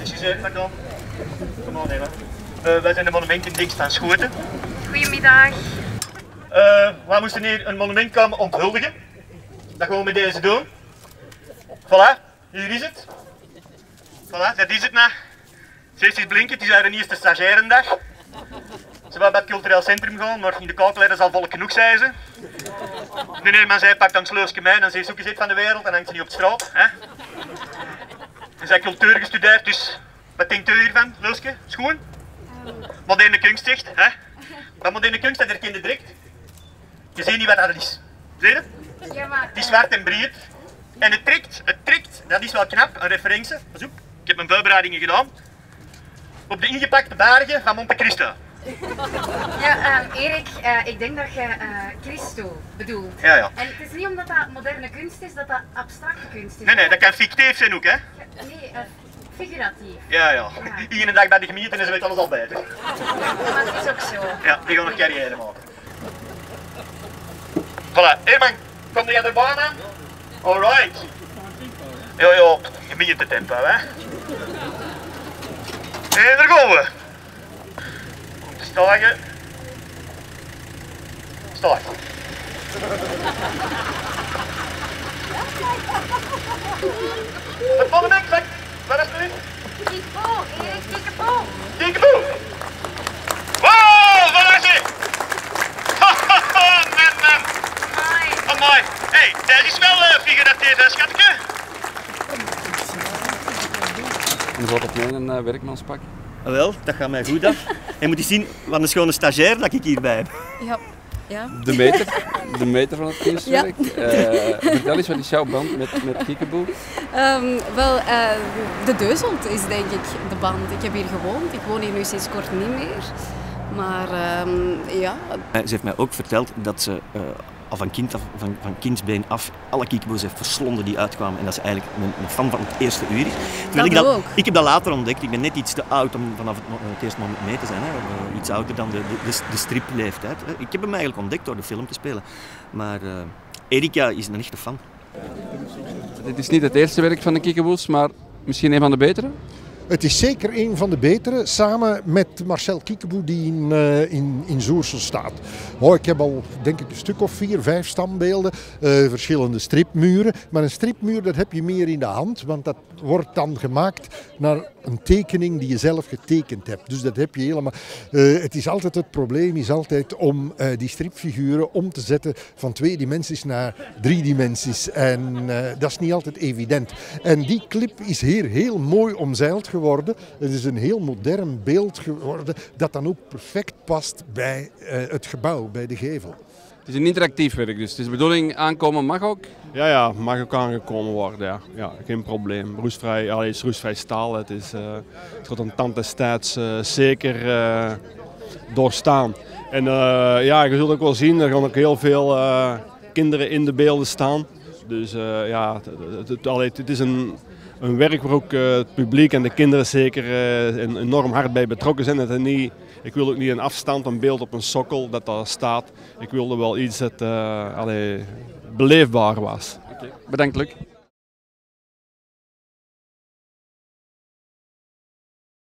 Excuseer, pardon. Kom on, even. Wij zijn de monumentendienst van Schoten. Goedemiddag. We moesten hier een monument komen onthuldigen. Dat gaan we met deze doen. Voilà, hier is het. Voilà, dat is het nou. Ze is blinken, het is haar eerste stagiairendag. Ze wou bij het cultureel centrum gaan, maar in de kookleider zal volk genoeg zijn ze. Meneer man zei, pak dan sleusje mee en ze zoek eens van de wereld en hangt ze niet op de straat. Hè? En zij cultuur gestudeerd, dus wat denkt u hiervan, Leusje? Schoon? Moderne kunst zegt, hè? Wat moderne kunst, dat herkende direct. Je ziet niet wat dat is. Zie je? Ja, maar... Het is zwart en breed. En het trekt, dat is wel knap, een referentie. Pas op, ik heb mijn voorbereidingen gedaan. Op de ingepakte bergen van Monte Cristo. Ja, Erik, ik denk dat je Christo bedoelt. Ja, ja. En het is niet omdat dat moderne kunst is, dat dat abstracte kunst is. Nee, dat kan fictief zijn ook, hè? Nee, figuratief. Ja. Iedere dag bij de gemeente en ze weet alles al beter. Maar het is ook zo. Ja, die gaan nog carrière maken. Voilà, Herman, kom jij erbij aan? Alright. Ja, je begint te tempo, hè? En daar gaan we. Om te stijgen. Stijg. Het monument, waar is het nu? Kiekeboe, Erik, kiekeboe. Kiekeboe. Wow, waar is hij? Man. Mooi. Mooi. Hey, dat is wel figuratief, hè, schatje? Je zat op een werkmanspak. Wel, dat gaat mij goed af. En moet je zien wat een schone stagiair dat ik hierbij heb. Ja. De meter van het kunstwerk. Vertel eens, wat is jouw band met Kiekeboe? De Deuzelt is denk ik de band. Ik heb hier gewoond. Ik woon hier nu sinds kort niet meer. Maar ja. Ze heeft mij ook verteld dat ze al van kindsbeen af alle Kiekeboes heeft verslonden die uitkwamen en dat ze eigenlijk een fan van het eerste uur is. Ik heb dat later ontdekt. Ik ben net iets te oud om vanaf het eerste moment mee te zijn. Hè. Iets ouder dan de stripleeftijd. Hè. Ik heb hem eigenlijk ontdekt door de film te spelen. Maar Erika is een echte fan. Dit is niet het eerste werk van de Kiekeboes, maar misschien een van de betere? Het is zeker een van de betere, samen met Marcel Kiekeboe die in Zoersel staat. Ik heb al denk ik een stuk of 4, 5 standbeelden, verschillende stripmuren. Maar een stripmuur dat heb je meer in de hand, want dat wordt dan gemaakt naar een tekening die je zelf getekend hebt. Dus dat heb je helemaal. Het probleem is altijd om die stripfiguren om te zetten van 2 dimensies naar 3 dimensies. En dat is niet altijd evident. En die clip is hier heel mooi omzeild geworden. Het is een heel modern beeld geworden dat dan ook perfect past bij het gebouw, bij de gevel. Het is een interactief werk, dus het is de bedoeling aankomen mag ook? Ja, mag ook aangekomen worden. Ja, geen probleem. Het is roestvrij staal. Het gaat een tand destijds zeker doorstaan. En je zult ook wel zien, er gaan ook heel veel kinderen in de beelden staan. Dus het is een werk waar ook het publiek en de kinderen zeker enorm hard bij betrokken zijn. Ik wil ook niet een afstand, een beeld op een sokkel dat daar staat. Ik wilde wel iets dat beleefbaar was. Bedankt, Luc.